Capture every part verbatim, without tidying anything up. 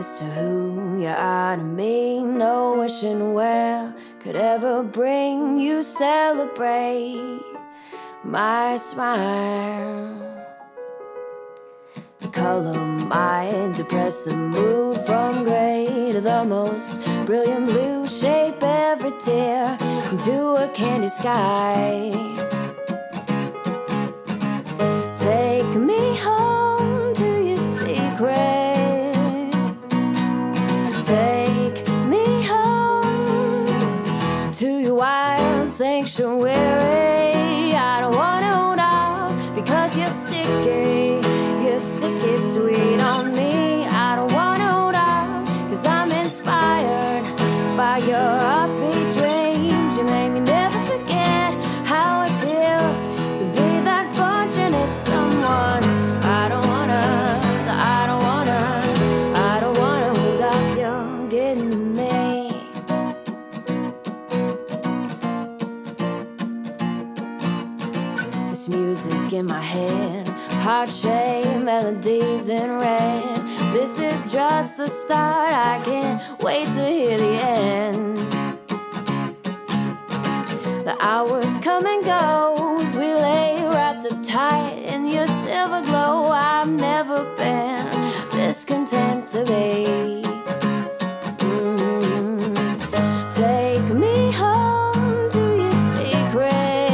witness to who you are to me. No wishing well could ever bring you celebrate my smile. The color of my depressive mood, from gray to the most brilliant blue, shape every tear into a candy sky. Take me home to your secret. Take me home to your wild sanctuary. I don't wanna hold on because you're sticky, you're sticky sweet on me. I don't wanna hold on cause I'm inspired by your upbeat dreams. You make me never forget how it feels to be that fortunate someone. I don't wanna, I don't wanna, I don't wanna hold off, you're getting to me. This music in my head, heart-shaped melodies in red. This is just the start, I can't wait to hear the end. The hours come and go as we lay wrapped up tight in your silver glow. I've never been this content to be. Mm. Take me home to your secret.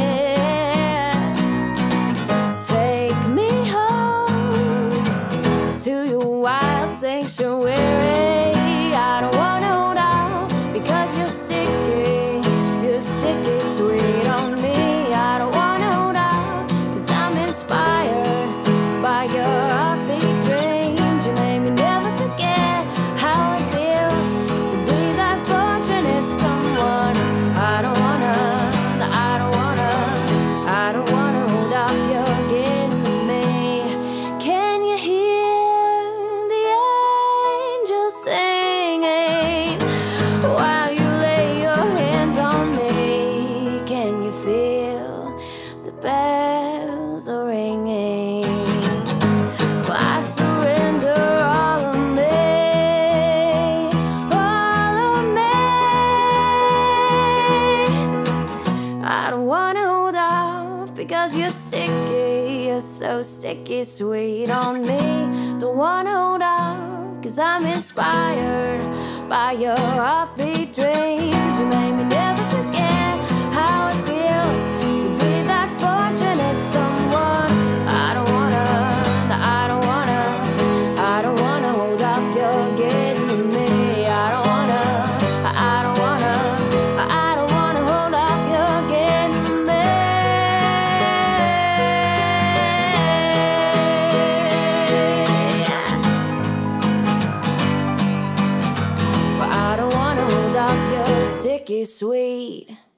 Take me home to your wild sanctuary. I don't wanna hold on because you're sticky, you're sticky sweet on me. I don't wanna hold on cause I'm inspired by your upbeat dreams. You made me never forget how it feels to be that fortunate someone. I don't wanna, I don't wanna, I don't wanna hold off, you're getting to me. Can you hear the angels singing while you lay your hands on me? Can you feel the bells are ringing? Well, I surrender all of me, all of me. I don't wanna hold off because you're sticky, you're so sticky sweet on me. Don't wanna hold off cause I'm inspired by your offbeat dreams. You made me never forget how it feels to be that fortunate someone. I don't wanna, I don't wanna, I don't wanna hold off, you're getting to me. I don't wanna, I don't wanna, I don't wanna hold off, you're getting to me. But I don't wanna hold off, you're sticky sweet.